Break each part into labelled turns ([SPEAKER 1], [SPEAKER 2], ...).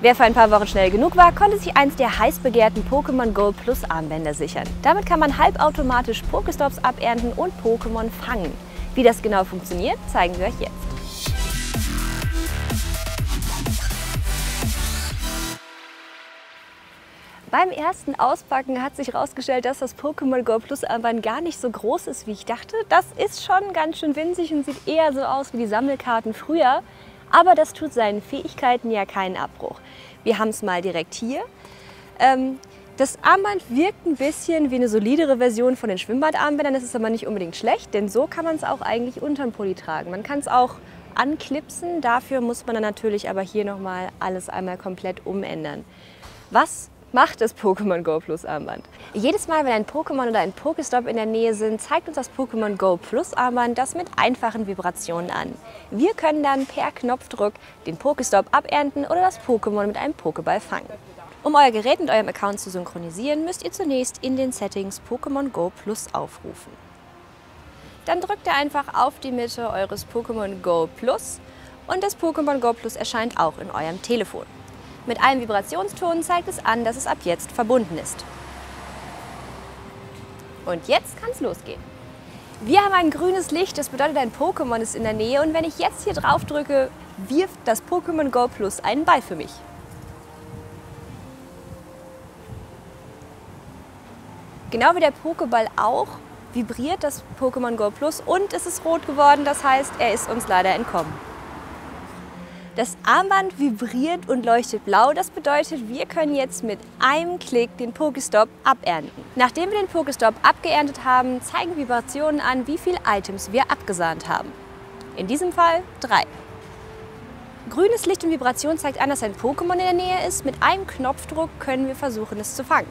[SPEAKER 1] Wer für ein paar Wochen schnell genug war, konnte sich eins der heiß begehrten Pokémon Go Plus Armbänder sichern. Damit kann man halbautomatisch Pokéstops abernten und Pokémon fangen. Wie das genau funktioniert, zeigen wir euch jetzt. Beim ersten Auspacken hat sich herausgestellt, dass das Pokémon Go Plus Armband gar nicht so groß ist, wie ich dachte. Das ist schon ganz schön winzig und sieht eher so aus wie die Sammelkarten früher. Aber das tut seinen Fähigkeiten ja keinen Abbruch. Wir haben es mal direkt hier. Das Armband wirkt ein bisschen wie eine solidere Version von den Schwimmbadarmbändern. Das ist aber nicht unbedingt schlecht, denn so kann man es auch eigentlich unterm Pulli tragen. Man kann es auch anklipsen. Dafür muss man dann natürlich aber hier nochmal alles einmal komplett umändern. Was macht das Pokémon Go Plus Armband? Jedes Mal, wenn ein Pokémon oder ein Pokestop in der Nähe sind, zeigt uns das Pokémon Go Plus Armband das mit einfachen Vibrationen an. Wir können dann per Knopfdruck den Pokestop abernten oder das Pokémon mit einem Pokéball fangen. Um euer Gerät mit eurem Account zu synchronisieren, müsst ihr zunächst in den Settings Pokémon Go Plus aufrufen. Dann drückt ihr einfach auf die Mitte eures Pokémon Go Plus und das Pokémon Go Plus erscheint auch in eurem Telefon. Mit einem Vibrationston zeigt es an, dass es ab jetzt verbunden ist. Und jetzt kann es losgehen. Wir haben ein grünes Licht, das bedeutet, ein Pokémon ist in der Nähe und wenn ich jetzt hier drauf drücke, wirft das Pokémon Go Plus einen Ball für mich. Genau wie der Pokéball auch vibriert das Pokémon Go Plus und es ist rot geworden, das heißt, er ist uns leider entkommen. Das Armband vibriert und leuchtet blau, das bedeutet, wir können jetzt mit einem Klick den Pokestop abernten. Nachdem wir den Pokestop abgeerntet haben, zeigen Vibrationen an, wie viele Items wir abgesahnt haben. In diesem Fall 3. Grünes Licht und Vibration zeigt an, dass ein Pokémon in der Nähe ist. Mit einem Knopfdruck können wir versuchen, es zu fangen.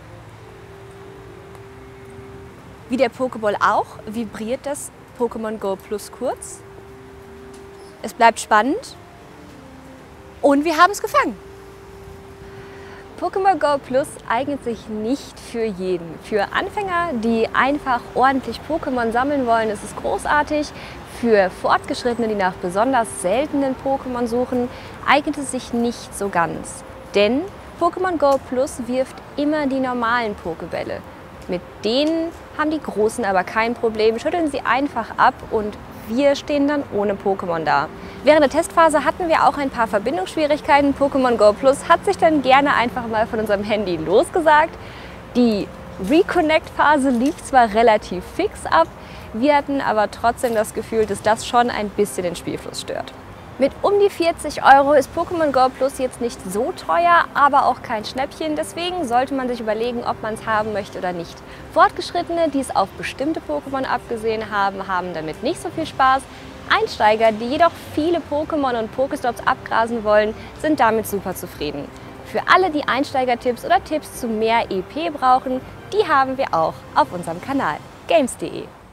[SPEAKER 1] Wie der Pokéball auch, vibriert das Pokémon Go Plus kurz. Es bleibt spannend. Und wir haben es gefangen. Pokémon Go Plus eignet sich nicht für jeden. Für Anfänger, die einfach ordentlich Pokémon sammeln wollen, ist es großartig. Für Fortgeschrittene, die nach besonders seltenen Pokémon suchen, eignet es sich nicht so ganz. Denn Pokémon Go Plus wirft immer die normalen Pokébälle. Mit denen haben die Großen aber kein Problem. Schütteln sie einfach ab und wir stehen dann ohne Pokémon da. Während der Testphase hatten wir auch ein paar Verbindungsschwierigkeiten. Pokémon Go Plus hat sich dann gerne einfach mal von unserem Handy losgesagt. Die Reconnect-Phase lief zwar relativ fix ab, wir hatten aber trotzdem das Gefühl, dass das schon ein bisschen den Spielfluss stört. Mit um die 40 € ist Pokémon Go Plus jetzt nicht so teuer, aber auch kein Schnäppchen. Deswegen sollte man sich überlegen, ob man es haben möchte oder nicht. Fortgeschrittene, die es auf bestimmte Pokémon abgesehen haben, haben damit nicht so viel Spaß. Einsteiger, die jedoch viele Pokémon und Pokestops abgrasen wollen, sind damit super zufrieden. Für alle, die Einsteigertipps oder Tipps zu mehr EP brauchen, die haben wir auch auf unserem Kanal games.de.